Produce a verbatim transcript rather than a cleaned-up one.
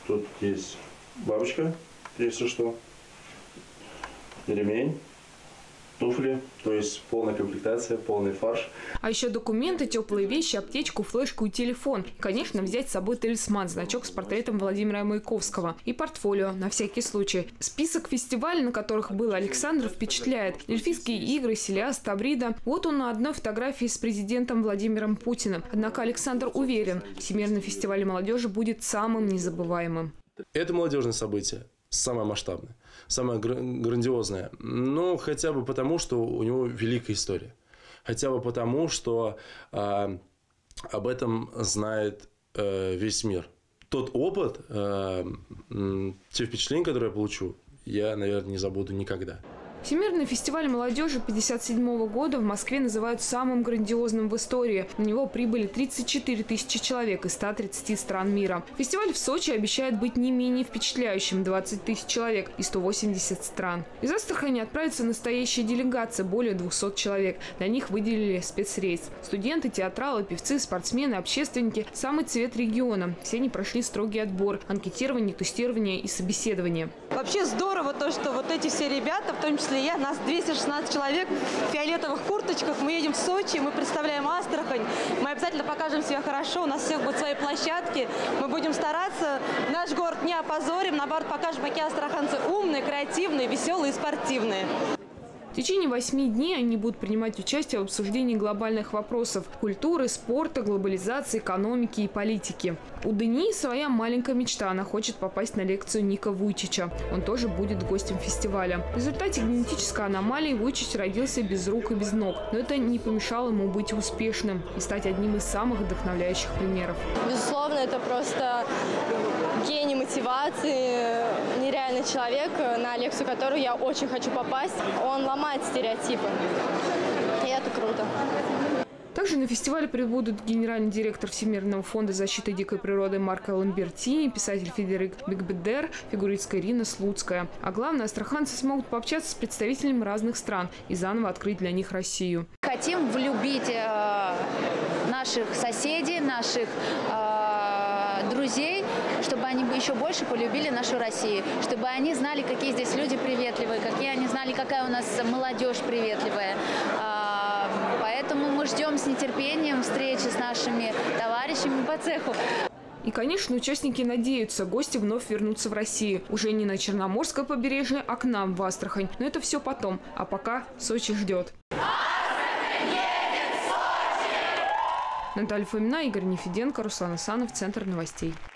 Тут есть бабочка, если что, ремень, туфли, то есть полная комплектация, полный фарш. А еще документы, теплые вещи, аптечку, флешку и телефон. И, конечно, взять с собой талисман, значок с портретом Владимира Маяковского и портфолио на всякий случай. Список фестивалей, на которых был Александр, впечатляет. Эльфийские игры, Селиас, Таврида. Вот он на одной фотографии с президентом Владимиром Путиным. Однако Александр уверен, Всемирный фестиваль молодежи будет самым незабываемым. Это молодежное событие. Самое масштабное, самое грандиозное. Ну, хотя бы потому, что у него великая история. Хотя бы потому, что э, об этом знает э, весь мир. Тот опыт, э, э, те впечатления, которые я получу, я, наверное, не забуду никогда. Всемирный фестиваль молодежи пятьдесят седьмого года в Москве называют самым грандиозным в истории. На него прибыли тридцать четыре тысячи человек из ста тридцати стран мира. Фестиваль в Сочи обещает быть не менее впечатляющим – двадцать тысяч человек и сто восемьдесят стран. Из Астрахани отправится настоящая делегация – более двухсот человек. Для них выделили спецрейс. Студенты, театралы, певцы, спортсмены, общественники – самый цвет региона. Все они прошли строгий отбор – анкетирование, тестирование и собеседование. Вообще здорово то, что вот эти все ребята, в том числе я, нас двести шестнадцать человек в фиолетовых курточках. Мы едем в Сочи, мы представляем Астрахань. Мы обязательно покажем себя хорошо, у нас всех будут свои площадки. Мы будем стараться, наш город не опозорим, наоборот, покажем, какие астраханцы умные, креативные, веселые и спортивные. В течение восьми дней они будут принимать участие в обсуждении глобальных вопросов – культуры, спорта, глобализации, экономики и политики. У Дани своя маленькая мечта. Она хочет попасть на лекцию Ника Вуйчича. Он тоже будет гостем фестиваля. В результате генетической аномалии Вуйчич родился без рук и без ног. Но это не помешало ему быть успешным и стать одним из самых вдохновляющих примеров. Безусловно, это просто гений мотивации, нереальный человек, на лекцию которую я очень хочу попасть. Он ломает стереотипы, и это круто. Также на фестивале прибудут генеральный директор Всемирного фонда защиты дикой природы Марко Ламбертини, писатель Федерик Бекбедер, фигуристка Ирина Слуцкая. А главное, астраханцы смогут пообщаться с представителями разных стран и заново открыть для них Россию. Хотим влюбить э, наших соседей, наших э, друзей, чтобы они еще больше полюбили нашу Россию, чтобы они знали, какие здесь люди приветливые, какие они знали, какая у нас молодежь приветливая. Поэтому мы ждем с нетерпением встречи с нашими товарищами по цеху. И, конечно, участники надеются, гости вновь вернутся в Россию. Уже не на Черноморское побережье, а к нам в Астрахань. Но это все потом. А пока Сочи ждет. Наталья Фомина, Игорь Нефеденко, Руслан Асанов, Центр новостей.